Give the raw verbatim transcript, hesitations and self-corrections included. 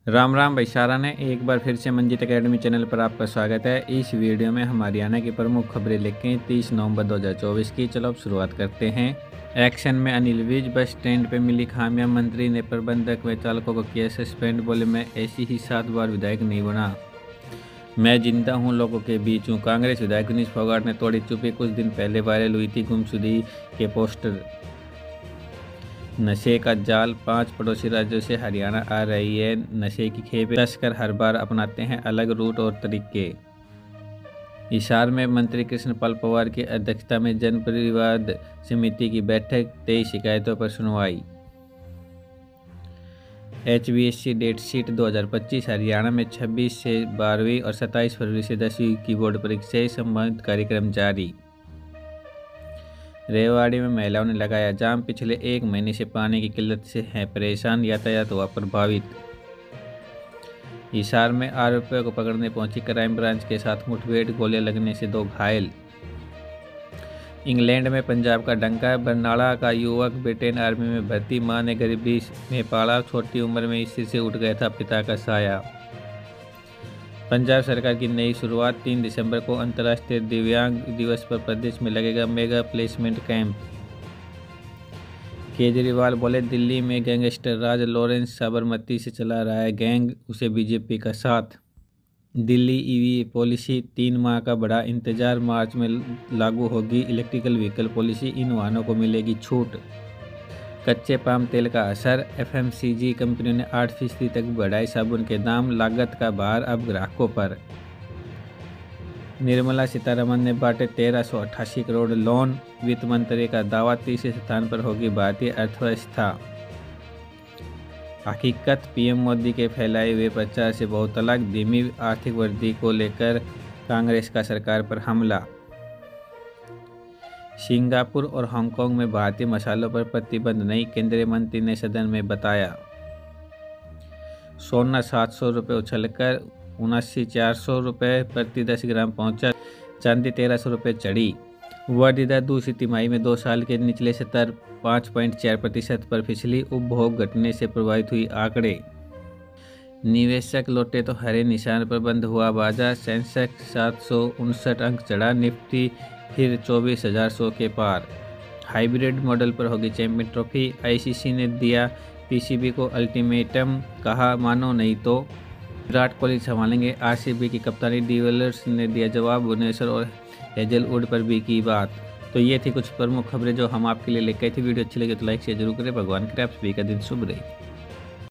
राम राम भाई सारा ने एक बार फिर से मंजीत एकेडमी चैनल पर आपका स्वागत है। इस वीडियो में हम हरियाणा की प्रमुख खबरें लेके तीस नवंबर दो हज़ार चौबीस की। चलो अब शुरुआत करते हैं। एक्शन में अनिल विज, बस स्टैंड पे मिली खामियां, मंत्री ने प्रबंधक व चालकों को किया सस्पेंड, बोले मैं ऐसी ही सात बार विधायक नहीं बना, मैं जिंदा हूं, लोगों के बीच हूं। कांग्रेस विधायक विनीश फोगाट ने तोड़ी चुप्पी। कुछ दिन पहले वायरल हुई थी गुमशुदगी के पोस्टर। नशे का जाल, पांच पड़ोसी राज्यों से हरियाणा आ रही है नशे की खेप। तस्कर हर बार अपनाते हैं अलग रूट और तरीके। हिसार में मंत्री कृष्णपाल पवार की अध्यक्षता में जन परिवाद समिति की बैठक, तेईस शिकायतों पर सुनवाई। H B S C date sheet दो हज़ार पच्चीस, हरियाणा में छब्बीस से बारहवीं और सत्ताईस फरवरी से दसवीं की बोर्ड परीक्षाएं, संबंधित कार्यक्रम जारी। रेवाड़ी में महिलाओं ने लगाया जाम, पिछले एक महीने से पानी की किल्लत से हैं परेशान, यातायात हुआ प्रभावित। हिसार में आरोपियों को पकड़ने पहुंची क्राइम ब्रांच के साथ मुठभेड़, गोलियां लगने से दो घायल। इंग्लैंड में पंजाब का डंका, बरनाला का युवक ब्रिटेन आर्मी में भर्ती, मां ने गरीबी में पाला, छोटी उम्र में इसी से उठ गया था पिता का साया। पंजाब सरकार की नई शुरुआत, तीन दिसंबर को अंतर्राष्ट्रीय दिव्यांग दिवस पर प्रदेश में लगेगा मेगा प्लेसमेंट कैंप। केजरीवाल बोले दिल्ली में गैंगस्टर राज, लॉरेंस साबरमती से चला रहा है गैंग, उसे बीजेपी का साथ। दिल्ली ईवी पॉलिसी, तीन माह का बड़ा इंतजार, मार्च में लागू होगी इलेक्ट्रिकल व्हीकल पॉलिसी, इन वाहनों को मिलेगी छूट। कच्चे पाम तेल का असर, एफ एम सी जी कंपनियों ने आठ फीसदी तक बढ़ाए साबुन के दाम, लागत का भार अब ग्राहकों पर। निर्मला सीतारमन ने बांटे तेरह सौ अट्ठासी करोड़ लोन, वित्त मंत्री का दावा, तीसरे स्थान पर होगी भारतीय अर्थव्यवस्था। हकीकत, पीएम मोदी के फैलाए हुए प्रचार से बहुत अलग, धीमी आर्थिक वृद्धि को लेकर कांग्रेस का सरकार पर हमला। सिंगापुर और हांगकांग में भारतीय मसालों पर प्रतिबंध नहीं, केंद्रीय मंत्री ने सदन में बताया। सोना सात सौ रुपये उछलकर उनासी चार सौ रुपये प्रति दस ग्राम पहुंचा, चांदी तेरह सौ रुपये चढ़ी। वर्धित दूसरी तिमाही में दो साल के निचले स्तर पाँच पॉइंट चार प्रतिशत पर फिसली, उपभोग घटने से प्रभावित हुई आंकड़े। निवेशक लौटे तो हरे निशान पर बंद हुआ बाजार, सेंसेक्स सात सौ उनसठ अंक चढ़ा, निफ्टी फिर चौबीस हजार सौ के पार। हाइब्रिड मॉडल पर होगी चैंपियन ट्रॉफी, आईसीसी ने दिया पीसीबी को अल्टीमेटम, कहा मानो नहीं तो विराट कोहली संभालेंगे आरसीबी की कप्तानी, डिविलियर्स ने दिया जवाब, भुवनेश्वर और हेजलवुड पर भी की बात। तो ये थी कुछ प्रमुख खबरें जो हम आपके लिए लेकर आई थी। वीडियो अच्छी लगी तो लाइक शेयर जरूर करें। भगवान करे आप सभी का दिन शुभ रहे।